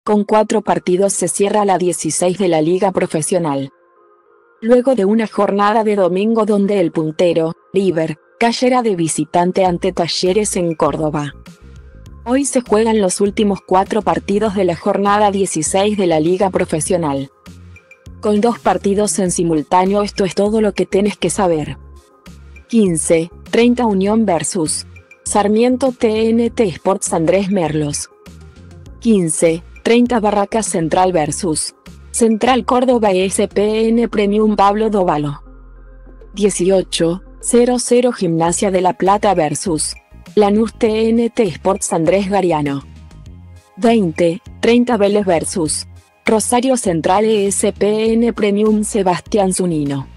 Con 4 partidos se cierra la 16 de la Liga Profesional. Luego de una jornada de domingo donde el puntero, River, cayera de visitante ante Talleres en Córdoba. Hoy se juegan los últimos 4 partidos de la jornada 16 de la Liga Profesional. Con 2 partidos en simultáneo, esto es todo lo que tenés que saber. 15:30 Unión vs Sarmiento TNT Sports Andrés Merlos. 15:30 Barracas Central vs Central Córdoba ESPN Premium Pablo Dovalo. 18:00 Gimnasia de La Plata vs Lanús TNT Sports Andrés Gariano. 20:30 Vélez vs Rosario Central ESPN Premium Sebastián Zunino.